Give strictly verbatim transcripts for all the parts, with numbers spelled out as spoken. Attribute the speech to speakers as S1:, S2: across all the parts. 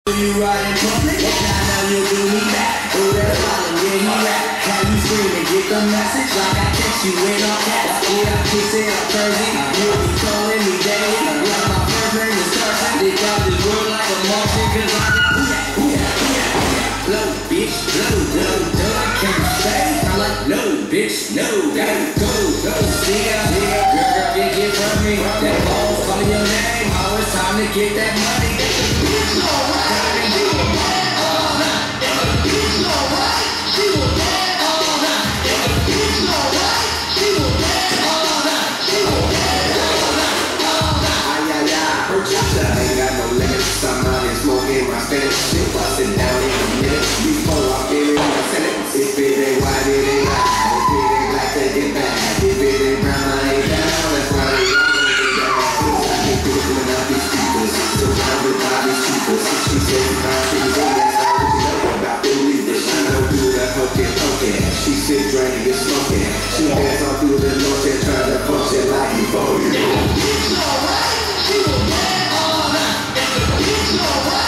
S1: You ride in public, and I know you do me back. Oh, that problem, yeah, he rap. How you screaming, get the message like I catch you in all caps. Yeah, I kiss it, I'm crazy. You'll be calling me daily. Like my first name is Carson. They got this world like a Martian, cause I can ooh yeah, ooh yeah, ooh yeah, ooh yeah. Blow, bitch, blow, blow, blow. I can't stay. I'm like, no, bitch, no. Gotta go, go. See ya, see ya. Girl, girl, get, get from me. That ball's calling your name. Oh, it's time to get that money. Bitch, alright. Shit, I sit down in a minute before I get it, I said it. If it ain't white, it ain't black. If it ain't black, take it back. If it ain't brown, I ain't down. That's why they don't get down. I get through when I be speakers. So now with all these speakers. She said, my things on that side. What you know about the leaders? She don't do the hokey pokey. She sit drinking and smoking. She dance all through the north and try to function like you for you. It's alright. She will dance all night. It's alright.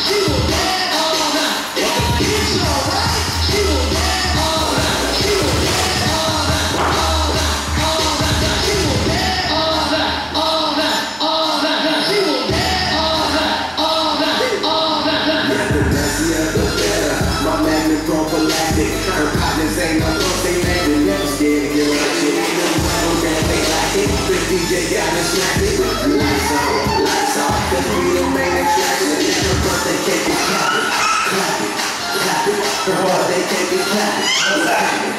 S1: Her partners ain't no close, they mad, they never scared to get right shit. Ain't no problem that they like it. The D J got me smacked it. Lights on, lights off, cause we the main attraction. Her birthday cake is clapping, clap it, clap it. Her birthday cake is clapping, clap it.